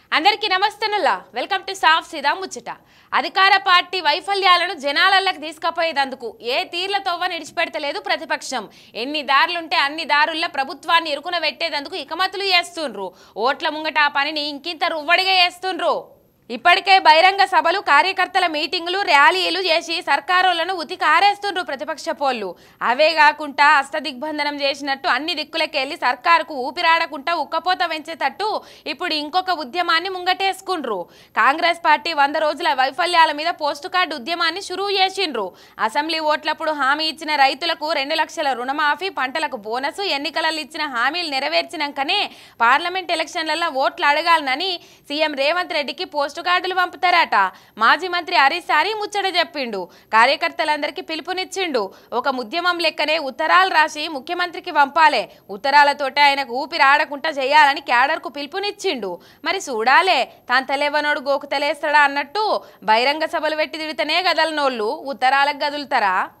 అందరికీ నమస్తేనుల్లా welcome to సాఫ్ సీదా ముచ్చట అధికార పార్టీ వైఫల్యాలను జనాలలోకి తీసుకుపోయేందుకు ఏ తీర్లతోవ నిడిచిపెడతలేదు ప్రతిపక్షం ఎన్ని దారులుంటే అన్ని దారుల్లో ప్రభుత్వాన్ని ఇరుకున పెట్టేందుకు ఇకమతులు చేస్తుండ్రు ఓట్ల ముంగట ఆ పనిని ఇంకింత రువ్వడిగా చేస్తుండ్రు ఇప్పటికే బహిరంగ సభలు కార్యకర్తల మీటింగులు ర్యాలీలు చేసి సర్కారులను ఉతికి ఆరేస్తుండ్రు ప్రతిపక్ష పోళ్ళు అవే కాకుండా అష్టదిగ్బంధనం చేసినట్టు అన్ని దిక్కులకెళ్ళి సర్కారుకు ఊపిరాడకుండా ఉక్కపోత పెంచేటట్టు ఇప్పుడు ఇంకొక ఉద్యమాన్ని ముంగటేసుకుండ్రు కాంగ్రెస్ పార్టీ 100 రోజుల వైఫల్యాల మీద పోస్ట్ కార్డు ఉద్యమాన్ని షురువు చేసిండ్రు అసెంబ్లీ ఓట్లప్పుడు హామీ ఇచ్చిన రైతులకు 2 లక్షల రుణమాఫీ పంటలకు బోనస్ ఎన్నికలలో ఇచ్చిన హామీలు నెరవేర్చినాకనే పార్లమెంట్ ఎలక్షన్లలో ఓట్లు అడగాలనని సీఎం రేవంత్ రెడ్డికి పోస్ట్ కార్డులు పంపుతారట మాజీ మంత్రి హరీష్ సారి ముచ్చట చెప్పిండు కార్యకర్తలందరికీ పిలుపునిచ్చిండు ఒక ఉద్యమం లెక్కనే ఉత్తరాలు రాసి ముఖ్యమంత్రికి పంపాలే ఉత్తరాలతోటే ఆయనకు ఊపిరాడకుండా చేయాలని క్యాడర్కు పిలుపునిచ్చిండు మరి చూడాలే తాంతలేవనోడు గోకు తెలిస్తాడా అన్నట్టు బహిరంగ సభలు పెట్టి తిడితేనే గదలనోళ్ళు ఉత్తరాలకు గదులుతారా